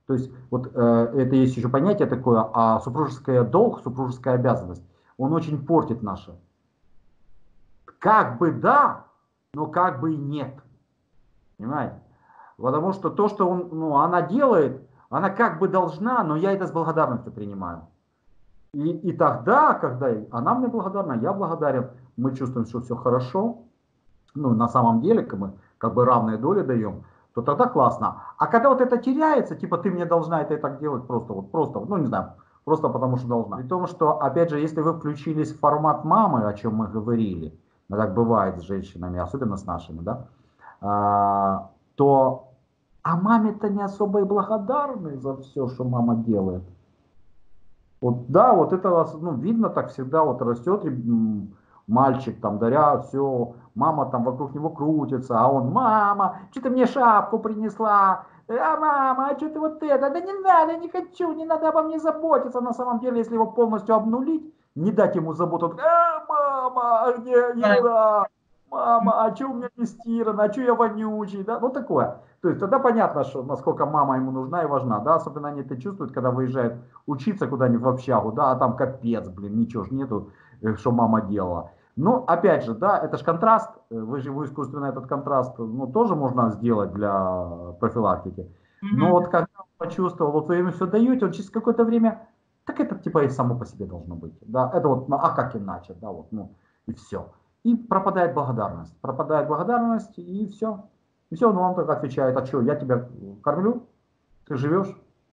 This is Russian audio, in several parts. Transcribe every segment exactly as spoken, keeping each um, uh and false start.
То есть вот э, это есть еще понятие такое, а супружеское долг, супружеская обязанность, он очень портит наше. Как бы да, но как бы и нет. Понимаете? Потому что то, что он, ну, она делает, она как бы должна, но я это с благодарностью принимаю. И, и тогда, когда она мне благодарна, я благодарен, мы чувствуем, что все хорошо, ну, на самом деле, как мы как бы равные доли даем, то тогда классно. А когда вот это теряется, типа ты мне должна это и так делать просто, вот просто, ну не знаю, просто потому что должна. При том, что, опять же, если вы включились в формат мамы, о чем мы говорили, ну, так бывает с женщинами, особенно с нашими, да, а, то, а маме-то не особо и благодарны за все, что мама делает. Вот, да, вот это, ну, видно так всегда, вот растет мальчик, там, даря все, мама там вокруг него крутится, а он, мама, что ты мне шапку принесла, а мама, а что ты вот это, да не надо, не хочу, не надо обо мне заботиться. На самом деле, если его полностью обнулить, не дать ему заботу, он, а, мама, а где еда, мама, а что у меня не стирано, а что я вонючий, да, ну такое. То есть тогда понятно, что, насколько мама ему нужна и важна, да, особенно они это чувствуют, когда выезжают учиться куда-нибудь в общагу, да, а там капец, блин, ничего ж нету, что мама делала. Но, опять же, да, это же контраст, вы же, вы искусственно этот контраст, ну, тоже можно сделать для профилактики. Но вот когда он почувствовал, вот вы ему все даете, он через какое-то время, так это типа и само по себе должно быть, да, это вот, ну, а как иначе, да, вот, ну, и все. И пропадает благодарность, пропадает благодарность, и все. И все, он вам только отвечает, а что, я тебя кормлю, ты живешь.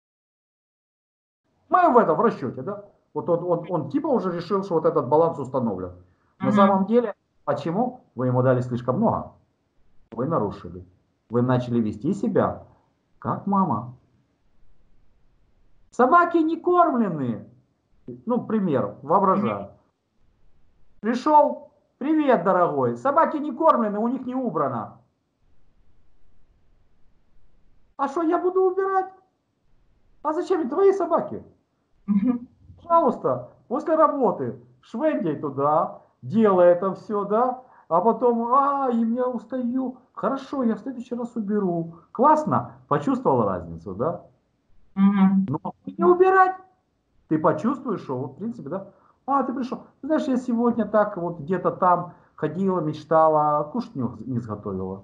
Мы в этом в расчете, да. Вот он, он, он типа уже решил, что вот этот баланс установлен. На самом деле, почему? Вы ему дали слишком много. Вы нарушили. Вы начали вести себя, как мама. Собаки не кормленные. Ну, пример, воображаю. Пришел, привет, дорогой. Собаки не кормлены, у них не убрано. А что, я буду убирать? А зачем мне твои собаки? Пожалуйста, после работы швендей туда, делай это все, да, а потом, а, и я устаю. Хорошо, я в следующий раз уберу. Классно, почувствовал разницу, да? Но не убирать. Ты почувствуешь, что, вот, в принципе, да, а, ты пришел. Ты знаешь, я сегодня так вот где-то там ходила, мечтала, а кушать не, не сготовила.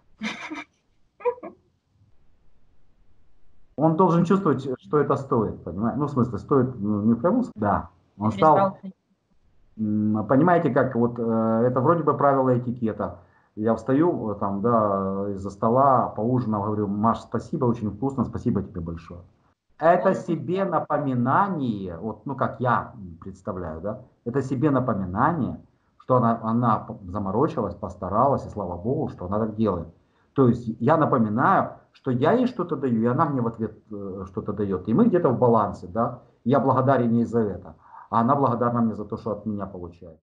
Он должен чувствовать, что это стоит, понимаешь? Ну, в смысле, стоит, ну, не в прямом смысле, да. Он стал, понимаете, как вот, э, это вроде бы правило этикета. Я встаю, там, да, из-за стола, поужинал, говорю, Маш, спасибо, очень вкусно, спасибо тебе большое. Это себе напоминание, вот, ну, как я представляю, да, это себе напоминание, что она, она заморочилась, постаралась, и слава богу, что она так делает. То есть я напоминаю, что я ей что-то даю, и она мне в ответ э, что-то дает. И мы где-то в балансе, да, я благодарен ей за это, а она благодарна мне за то, что от меня получает.